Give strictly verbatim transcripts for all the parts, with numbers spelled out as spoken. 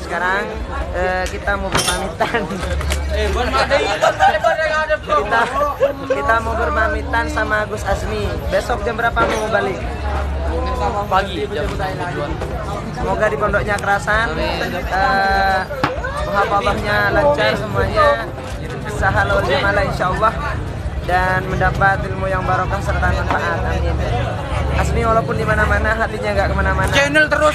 sekarang uh, kita mau berpamitan. kita kita mau berpamitan sama Gus Azmi. Besok jam berapa mau balik? Pagi jam tujuan. Semoga di pondoknya kerasan, uh, muhafadzahnya lancar semuanya, sahal wal jamalah insyaallah, dan mendapat ilmu yang barokah serta manfaat. Amin. Azmi walaupun di mana-mana hatinya nggak kemana-mana. Channel terus.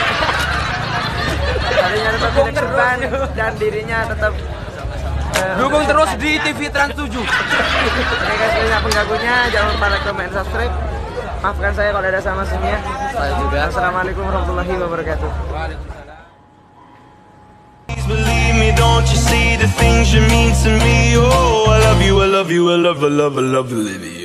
Hatinya tetap di depan dan dirinya tetap uh, dukung terus di T V Trans tujuh. Oke guys, banyak pengganggunya, jangan lupa like, comment, subscribe. Maafkan saya kalau ada sama semuanya. Saya juga. Assalamualaikum warahmatullahi wabarakatuh. Believe me, don't you see the things you mean to me? Oh, I love you, I love you, I love, I love, I love, Olivia.